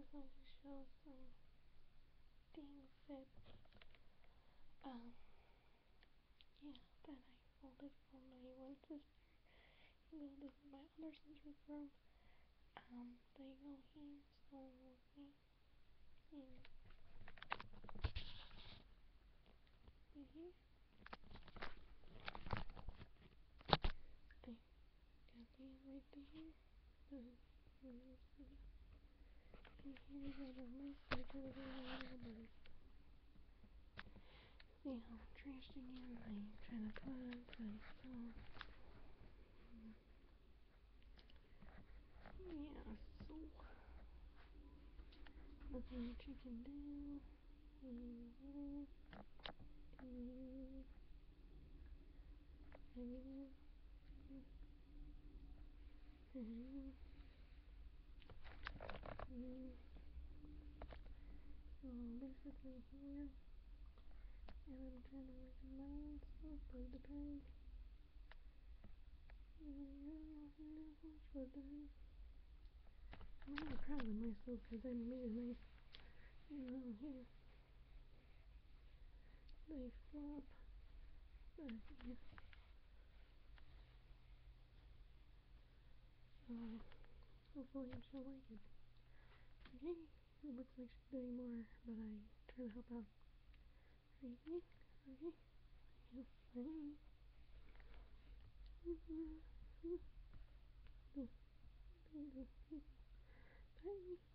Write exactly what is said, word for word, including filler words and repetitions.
just going to show some things that, um, yeah, that I folded from my one sister. You know, this is my other sister's room. Um, they go here, so okay, and in here, I got these right there. Um, and here's a list. I got a little list. See how trashed again? I'm trying to put on some stuff. Yeah, so nothing that you can do. And, and, and, and, and, so basically here, and I'm trying to organize stuff, but it depends. But then, I'm really proud of myself because I made a nice, you know, here, nice flop. But yeah, so hopefully she'll like it. Okay, it looks like she's doing more, but I try to help out. Okay, okay, bye. Bye.